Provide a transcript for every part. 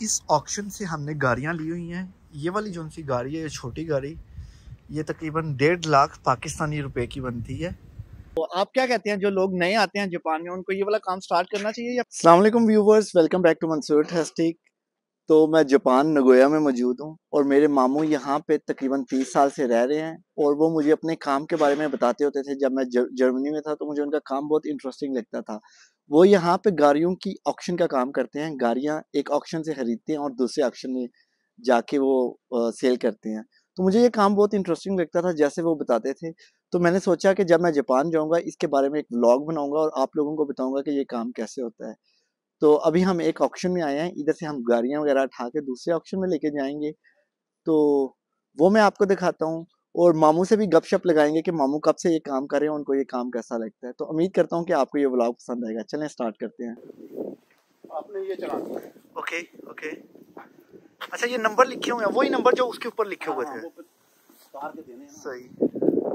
इस ऑक्शन से हमने गाड़ियाँ ली हुई हैं। ये वाली जो सी गाड़ी है, ये छोटी गाड़ी, ये तकरीबन 1.5 लाख पाकिस्तानी रुपए की बनती है। तो आप क्या कहते हैं, जो लोग नए आते हैं जापान में, उनको ये वाला काम स्टार्ट करना चाहिए या? अस्सलाम वालेकुम viewers, welcome back to Mansoor टेस्टिक। तो मैं जापान नगोया में मौजूद हूँ और मेरे मामू यहाँ पे तकरीबन 30 साल से रह रहे हैं और वो मुझे अपने काम के बारे में बताते होते थे। जब मैं जर्मनी में था तो मुझे उनका काम बहुत इंटरेस्टिंग लगता था। वो यहाँ पे गाड़ियों की ऑक्शन का काम करते हैं। गाड़ियाँ एक ऑक्शन से खरीदते हैं और दूसरे ऑक्शन में जाके वो सेल करते हैं। तो मुझे ये काम बहुत इंटरेस्टिंग लगता था जैसे वो बताते थे। तो मैंने सोचा कि जब मैं जापान जाऊँगा इसके बारे में एक व्लॉग बनाऊँगा और आप लोगों को बताऊँगा कि ये काम कैसे होता है। तो अभी हम एक ऑक्शन में आए हैं, इधर से हम गाड़ियाँ वगैरह उठा के दूसरे ऑक्शन में लेके जाएंगे। तो वो मैं आपको दिखाता हूँ और मामू से भी गपशप लगाएंगे कि मामू कब से ये काम कर रहे हैं, उनको ये काम कैसा लगता है। तो उम्मीद करता हूँ कि आपको ये व्लॉग पसंद आएगा। चलें स्टार्ट करते हैं। आपने ये चला ओके ओके। अच्छा, ये नंबर लिखे हुए हैं, वही नंबर जो उसके ऊपर लिखे हुए थे। सही।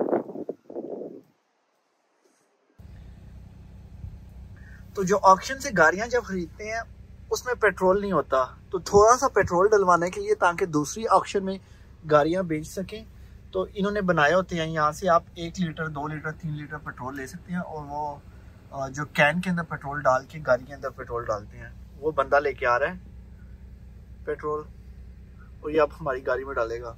तो जो ऑक्शन से गाड़ियां जब खरीदते हैं उसमें पेट्रोल नहीं होता, तो थोड़ा सा पेट्रोल डलवाने के लिए ताकि दूसरी ऑक्शन में गाड़ियां बेच सकें, तो इन्होंने बनाए होते हैं। यहाँ से आप 1 लीटर 2 लीटर 3 लीटर पेट्रोल ले सकते हैं और वो जो कैन के अंदर पेट्रोल डाल के गाड़ी के अंदर पेट्रोल डालते हैं। वो बंदा लेके आ रहा है पेट्रोल और ये अब हमारी गाड़ी में डालेगा।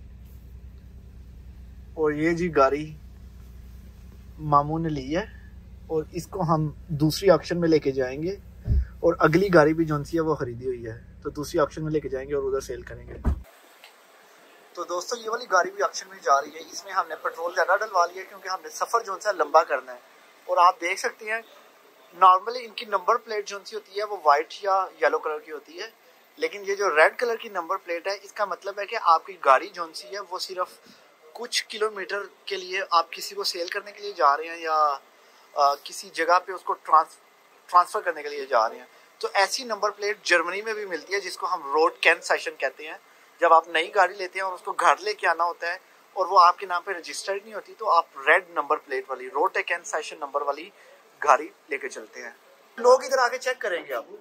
और ये जी गाड़ी मामू ने ली है और इसको हम दूसरी ऑक्शन में लेके जाएंगे और अगली गाड़ी भी जोन सी है वो खरीदी हुई है, तो दूसरी ऑक्शन में लेके जाएंगे और उधर सेल करेंगे। तो दोस्तों, ये वाली गाड़ी भी ऑक्शन में जा रही है। इसमें हमने पेट्रोल ज़्यादा डलवा लिया क्योंकि हमने सफ़र जोन सा लंबा करना है। और आप देख सकते हैं नॉर्मली इनकी नंबर प्लेट जोन सी होती है वो वाइट या येलो कलर की होती है, लेकिन ये जो रेड कलर की नंबर प्लेट है इसका मतलब है कि आपकी गाड़ी जोन सी है वो सिर्फ कुछ किलोमीटर के लिए आप किसी को सेल करने के लिए जा रहे हैं या किसी जगह पे उसको ट्रांसफ़र करने के लिए जा रहे हैं। तो ऐसी नंबर प्लेट जर्मनी में भी मिलती है जिसको हम रोड कैंसेशन कहते हैं। जब आप नई गाड़ी लेते हैं और उसको घर लेके आना होता है और वो आपके नाम पे रजिस्टर्ड नहीं होती, तो आप रेड नंबर प्लेट वाली रोड कैंसेशन नंबर वाली गाड़ी लेके चलते हैं। लोग इधर आके चेक करेंगे। आप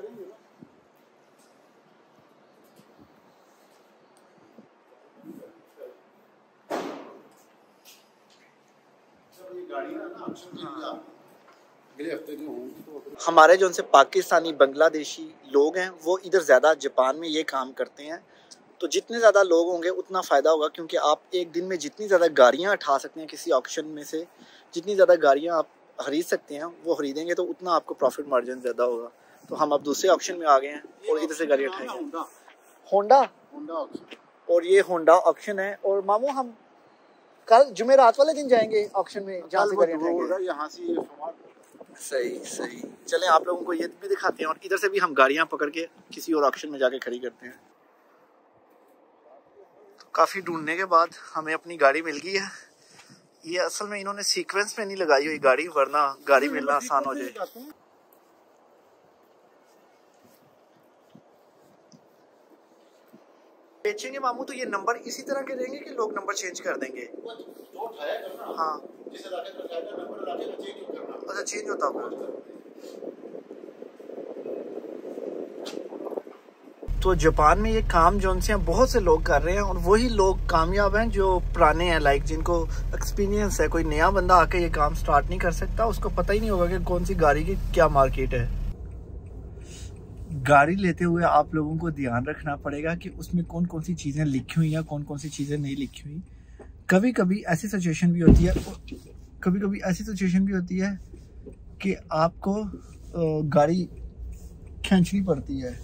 हमारे जो उनसे पाकिस्तानी बांग्लादेशी लोग हैं वो इधर ज़्यादा जापान में ये काम करते हैं। तो जितने ज़्यादा लोग होंगे उतना फ़ायदा होगा, क्योंकि आप एक दिन में जितनी ज़्यादा गाड़ियाँ उठा सकते हैं किसी ऑक्शन में से, जितनी ज़्यादा गाड़ियाँ आप खरीद सकते हैं वो खरीदेंगे तो उतना आपको प्रॉफिट मार्जिन ज़्यादा होगा। तो हम अब दूसरे ऑक्शन में आ गए हैं और इधर से गाड़ियाँ उठाएंगे। होंडा और ये होंडा ऑक्शन है। और मामू हम कल जुमेरात वाले दिन जाएंगे ऑक्शन में जहाँ से गाड़ियाँ उठाएंगे। यहाँ से सही सही। चलें आप लोगों को ये भी दिखाते हैं और इधर से भी हम गाड़ियाँ पकड़ के किसी और ऑक्शन में जाके खड़ी करते हैं। तो काफ़ी ढूंढने के बाद हमें अपनी गाड़ी मिल गई है। ये असल में इन्होंने सीक्वेंस में नहीं लगाई हुई गाड़ी, वरना गाड़ी मिलना आसान हो जाए। बेचेंगे मामू तो ये नंबर इसी तरह के देंगे कि लोग नंबर चेंज कर देंगे? हाँ, अच्छा चेंज होता होगा। तो जापान में ये काम जो उनसे बहुत से लोग कर रहे हैं और वही लोग कामयाब हैं जो पुराने हैं, लाइक जिनको एक्सपीरियंस है। कोई नया बंदा आके ये काम स्टार्ट नहीं कर सकता, उसको पता ही नहीं होगा कि कौन सी गाड़ी की क्या मार्केट है। गाड़ी लेते हुए आप लोगों को ध्यान रखना पड़ेगा कि उसमें कौन कौन सी चीज़ें लिखी हुई हैं, कौन कौन सी चीज़ें नहीं लिखी हुई। कभी कभी ऐसी सिचुएशन भी होती है कि आपको गाड़ी खींचनी पड़ती है।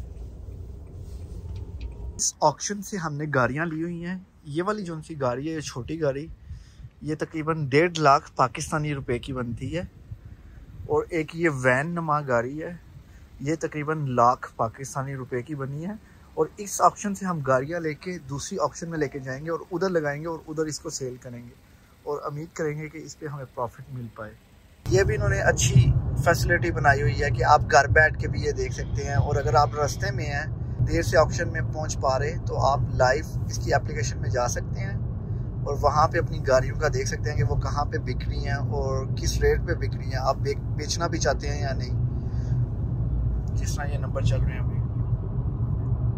इस ऑक्शन से हमने गाड़ियाँ ली हुई हैं। ये वाली जो सी गाड़ी है, ये छोटी गाड़ी, ये तकरीबन 1.5 लाख पाकिस्तानी रुपए की बनती है। और एक ये वैन नुमा गाड़ी है, ये तकरीबन लाख पाकिस्तानी रुपए की बनी है। और इस ऑक्शन से हम गाड़ियाँ लेके दूसरी ऑक्शन में लेके जाएंगे और उधर लगाएंगे और उधर इसको सेल करेंगे और उम्मीद करेंगे कि इस पे हमें प्रॉफिट मिल पाए। ये भी इन्होंने अच्छी फैसिलिटी बनाई हुई है कि आप घर बैठ के भी ये देख सकते हैं। और अगर आप रास्ते में हैं, देर से ऑक्शन में पहुंच पा रहे, तो आप लाइव इसकी एप्लीकेशन में जा सकते हैं और वहाँ पे अपनी गाड़ियों का देख सकते हैं कि वो कहाँ पे बिक रही हैं और किस रेट पे बिक रही हैं। आप बेचना भी चाहते हैं या नहीं, जिस तरह ये नंबर चल रहे हैं अभी।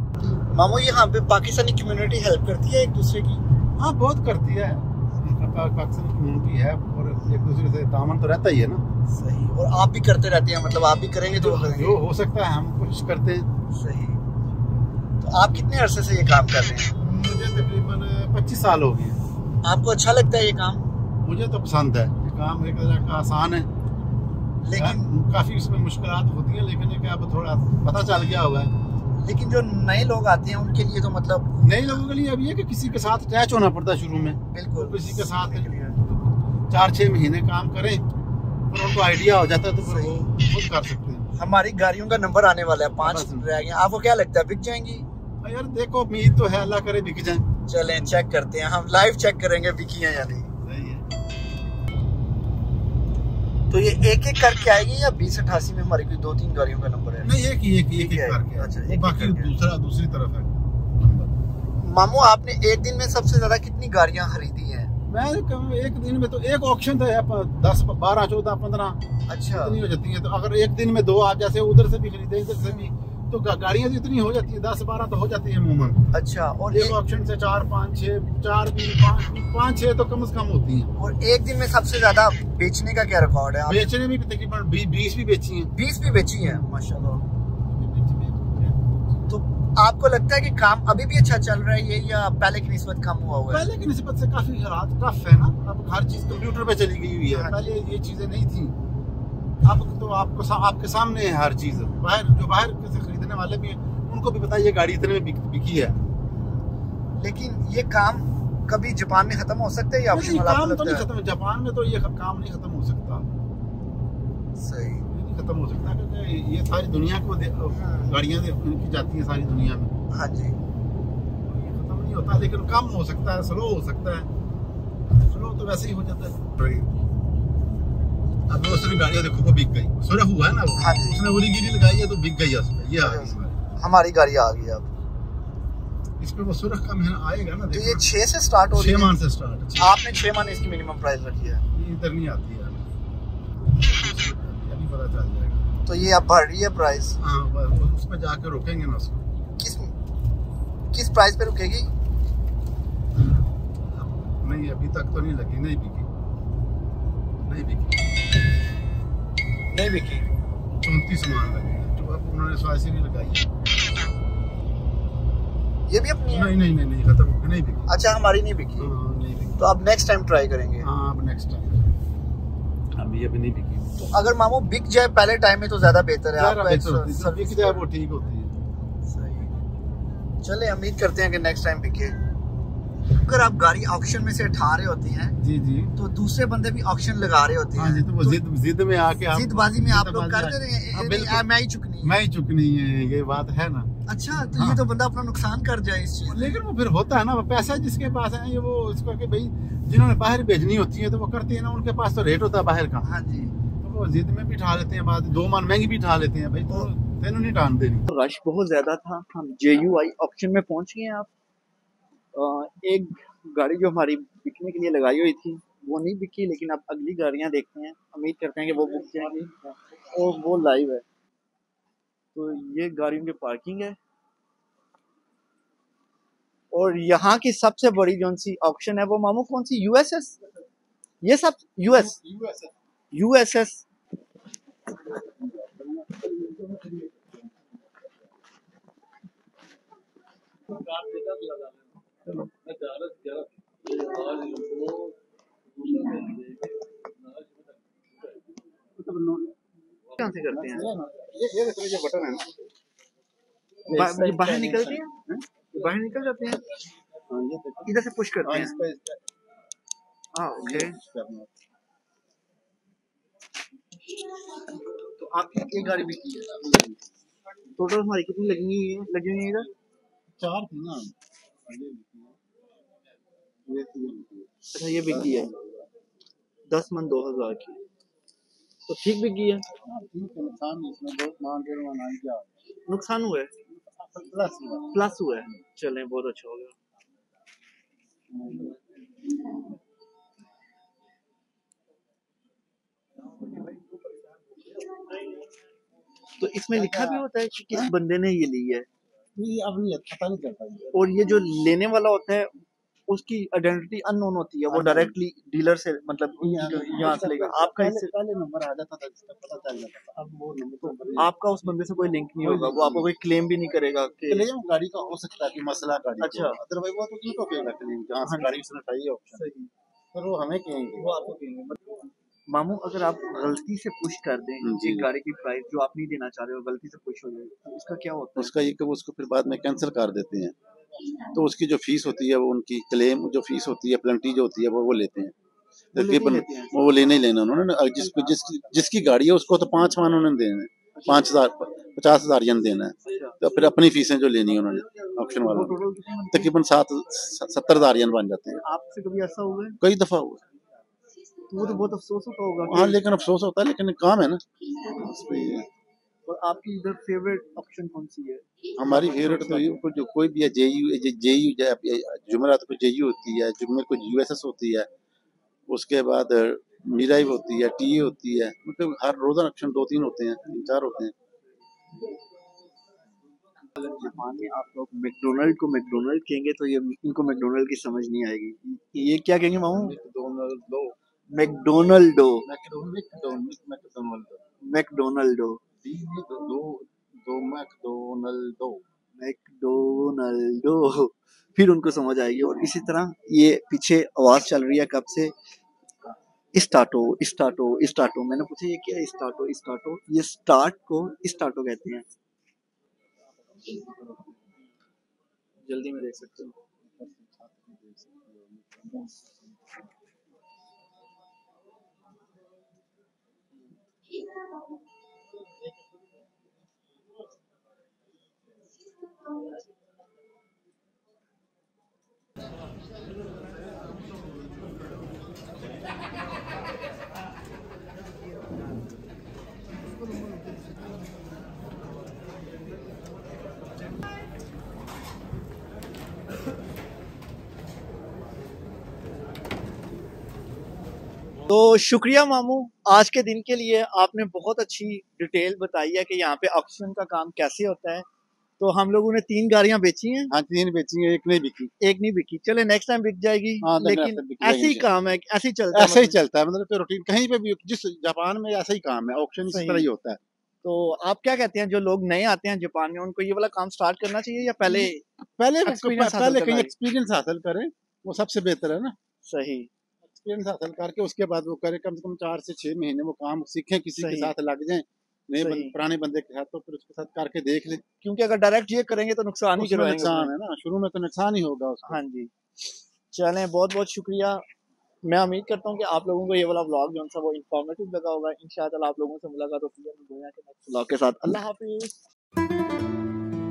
मामू यहाँ पे पाकिस्तानी कम्युनिटी हेल्प करती है एक दूसरे की? हाँ बहुत करती है, पाकिस्तानी कम्युनिटी है और एक दूसरे से तामन तो रहता ही है ना। सही। और आप भी करते रहते हैं, मतलब आप भी करेंगे तो जो हो सकता है हम कोशिश करते हैं। सही। तो आप कितने अरसे से ये काम कर रहे हैं? मुझे तकरीबन 25 साल हो गए। आपको अच्छा लगता है ये काम? मुझे तो पसंद है ये काम, एक तरह का आसान है, लेकिन काफी इसमें मुश्किलात होती है, लेकिन एक अब थोड़ा पता चल गया हुआ है। लेकिन जो नए लोग आते हैं उनके लिए तो मतलब नए लोगों के लिए अब ये कि किसी के साथ अटैच होना पड़ता है शुरू में। बिल्कुल। तो किसी के साथ 4-6 महीने काम करें फिर उनको आइडिया हो जाता है तो फिर वो खुद कर सकते हैं। हमारी गाड़ियों का नंबर आने वाला है, 5 रह गए। आपको क्या लगता है बिक जाएंगी? यार देखो उम्मीद तो है, अल्लाह करे बिक जाए। चलें चेक करते हैं, हम लाइव चेक करेंगे बिकी है या नहीं। तो ये एक एक करके आएगी या 2088 में हमारी कोई 2-3 गाड़ियों का नंबर है? नहीं, एक करके। अच्छा, बाकी दूसरी तरफ है। मामू आपने एक दिन में सबसे ज्यादा कितनी गाड़ियां खरीदी हैं? मैं एक दिन में तो एक ऑप्शन तो है 10, 12, 14, 15 अच्छा इतनी हो जाती है। तो अगर एक दिन में 2 आप जैसे उधर से भी खरीदे इधर से भी तो गाड़ियां तो इतनी हो जाती है, 10-12 तो हो जाती है अमूमन। अच्छा। और एक ऑप्शन से 4, 5, 6, 4 भी 5, 6 तो कम से कम होती हैं। और एक दिन में सबसे ज्यादा बेचने का क्या रिकॉर्ड है? बेचने में भी तकरीबन 20 भी बेची हैं। 20 भी बेची है माशाल्लाह। तो आपको लगता है कि काम अभी भी अच्छा चल रहा है ये, या पहले की निस्बत कम हुआ हुआ है? पहले की निस्बत से काफी हालात टफ है ना, अब हर चीज कंप्यूटर पे चली गई हुई है। पहले ये चीजें नहीं थी, अब तो आपके सामने है हर चीज। बाहर से खरीदने वाले भी उनको भी पता है ये गाड़ी इतने में बिकी है। लेकिन ये काम कभी जापान में खत्म हो सकता है या नहीं, काम तो नहीं खत्म, जापान में तो ये काम नहीं खत्म हो सकता। सही नहीं खत्म हो सकता क्योंकि ये सारी दुनिया को गाड़ियां इनकी जाती है सारी दुनिया में। हाँ जी। ये खत्म नहीं होता, लेकिन कम हो सकता है, स्लो हो सकता है। स्लो तो वैसे ही हो जाता है। अब उसने गाड़ियां देखो वो बिक गई, सुरख हुआ है ना वो। हाँ जी। उसने ओरिजिनल लगाई है तो बिक गई उसमें। ये आ गई हमारी गाड़ी आ गई अब। इस पे वो सुरख का महीना आएगा ना। तो ये 6 से स्टार्ट हो रही है? 6 मान से स्टार्ट। आपने 6 मान इसकी मिनिमम प्राइस रखी है? ये इधर नहीं आती है, अभी पता चल जाएगा। तो ये अब बढ़ रही है प्राइस? हाँ उसमें जाकर रोकेंगे ना उसको। किस प्राइस पे रुकेगी? नहीं अभी तक तो नहीं लगी, नहीं बिकी। नहीं बिकी। 34 मान लगी जो अब उन्होंने 100 नहीं लगाई है। ये भी अपनी है? नहीं खत्म हो गई, नहीं बिकी। अच्छा हमारी नहीं बिकी। नहीं बिकी। तो अब नेक्स्ट टाइम ट्राई करेंगे। हाँ अब नेक्स्ट टाइम। अभी नहीं बिकी। तो अगर मामू बिक जाए पहले टाइम में तो ज्यादा बेहतर है। आपका बिक जाए वो ठीक होती है। सही। चले उम्मीद करते हैं कि नेक्स्ट टाइम बिके। अगर आप गाड़ी ऑक्शन में से उठा रहे होते हैं जी तो दूसरे बंदे भी ऑक्शन लगा रहे होते हैं। हाँ जी, तो वो जिद में आके जिदबाजी में आप लोग करते रहे मैं ही चुकनी है, ये बात है ना। अच्छा तो ये तो बंदा अपना नुकसान कर जाए इस चीज। लेकिन वो फिर होता है ना, वो पैसा जिसके पास है ये वो इसको कि भाई जिन्होंने बाहर भेजनी होती है तो वो करते हैं ना, उनके पास तो रेट होता है बाहर का। हाँ जी। तो वो जिद में भी उठा लेते हैं, बाद 2 मान महंगी भी उठा लेते हैं। भाई तो तेनों नहीं टान देनी। रश बहुत ज्यादा था, हम JUI ऑक्शन में पहुंच गए हैं। आप एक गाड़ी जो हमारी बिकने के लिए लगाई हुई थी वो नहीं बिकी, लेकिन अब अगली गाड़ियां देखते हैं, उम्मीद करते हैं कि वो बिक जाएंगी और वो लाइव है। तो ये गाड़ियों की पार्किंग है और यहाँ की सबसे बड़ी जो सी ऑक्शन है वो मामू कौन सी? USS? ये सब USS। कहाँ से करते हैं? ये बटन है ना, बाहर निकलते हैं, बाहर निकल जाते हैं, इधर से पुश करते हैं। हाँ ओके। तो आपकी एक गाड़ी बिकी है? टोटल हमारी कितनी लगी हुई है इधर? 4 थी ना। अच्छा ये बिकी है 10 मन 2000 की, तो ठीक बिकी है। नुकसान इसमें बहुत नुकसान हुआ है, प्लस हुआ है। चलें बहुत अच्छा हो गया। तो इसमें लिखा भी होता है कि किस बंदे ने ये ली है? ये अब नहीं पता नहीं चलता ये। और ये जो लेने वाला होता है उसकी आइडेंटिटी अननोन होती है, वो Unknown। डायरेक्टली डीलर से मतलब यहाँ से लेगा। आपका पहले इससे पहले नंबर आ जाता था जिसका पता चल जाता था, अब वो नंबर तो आपका उस बंदे से कोई लिंक नहीं होगा, वो आपको कोई क्लेम भी नहीं करेगा कि क्लेम गाड़ी का हो सकता है कि मसला गाड़ी को, अच्छा। अदरवाइज वो तो किनको कहेगा क्लेम, जहाँ से गाड़ी उसने उठाई है ऑप्शन, सही। पर वो हमें कहेंगे, वो आपको कहेंगे। मामू अगर आप गलती से पुश कर दें जी। एक गाड़ी की प्राइस जो आप नहीं देना चाह रहे हो, गलती से पुश हो जाए तो उसका क्या होता है? उसका ये कि वो उसको फिर बाद में कैंसिल कर देते हैं, तो उसकी जो फीस होती है वो उनकी क्लेम जो फीस होती है पेनल्टी जो होती है वो लेते हैं तकरीबन, वो लेने ही लेना उन्होंने। जिसकी गाड़ी है उसको तो 5 मान उन्होंने देना है, 5,000 50,000 यन देना है, तो फिर अपनी फीसें जो लेनी है उन्होंने ऑप्शन वालों ने तकरीबन 70,000 यन बन जाते हैं। आपसे कभी ऐसा हुआ है? कई दफा हुआ, तो वो तो बहुत अफसोस होता होगा। हाँ लेकिन अफसोस होता है, लेकिन काम है ना। और आपकी इधर फेवरेट ऑप्शन कौन सी है? हमारी फेवरेट तो ये जो कोई भी है, जेयू जुमेरात को जेयू होती है, जुम्मे को यूएसएस होती है, उसके बाद मीराई होती है, टीए होती है, मतलब हर रोजाना ऑप्शन 2-3 होते हैं, 3-4 होते हैं। जापान में आप लोग मैकडोनल्ड को मैकडोनल्ड कहेंगे तो ये इनको मैकडोनल्ड की समझ नहीं आएगी, ये क्या कहेंगे मामू? मैकडोनल्डो। मैकडोनल्डो। मैकडोनल्डो फिर उनको समझ आएगी। और इसी तरह ये पीछे आवाज चल रही है कब से, स्टार्टो स्टार्टो स्टार्टो। मैंने पूछा ये क्या है स्टार्टो स्टार्टो? ये स्टार्ट को स्टार्टो कहते हैं। जल्दी में देख सकते हो। तो शुक्रिया मामू, आज के दिन के लिए आपने बहुत अच्छी डिटेल बताई है कि यहाँ पे ऑक्शन का काम कैसे होता है। तो हम लोगों ने 3 गाड़ियां बेची हैं। हाँ 3 बेची हैं, एक नहीं बिकी। एक नहीं बिकी, चले नेक्स्ट टाइम बिक जाएगी। हाँ, लेकिन ऐसे ही काम है, ऐसे ही चलता है। ऐसे ही चलता है, मतलब रूटीन कहीं पे भी, जिस जापान में ऐसा ही काम है, ऑक्शन इस तरह ही होता है। तो आप क्या कहते हैं जो लोग नए आते हैं जापान में, उनको ये वाला काम स्टार्ट करना चाहिए या पहले कहीं एक्सपीरियंस हासिल करें, वो सबसे बेहतर है ना। सही। एक्सपीरियंस हासिल करके उसके बाद वो करें, कम से कम 4 से 6 महीने वो काम सीखें, किसी के साथ लग जाएं, पुराने बंदे के साथ, तो फिर उसके साथ करके देख ले, क्योंकि अगर डायरेक्ट ये करेंगे तो नुकसान ही करवाएंगे। नुकसान है ना, शुरू में तो नुकसान ही होगा उसको। हाँ जी, चलें, बहुत बहुत शुक्रिया। मैं उम्मीद करता हूँ कि आप लोगों को ये वाला व्लॉग जो है वो इंफॉर्मेटिव लगा होगा। इंशाअल्लाह आप लोगों से मुलाकात होती है नेक्स्ट व्लॉग के साथ। अल्लाह हाफिज।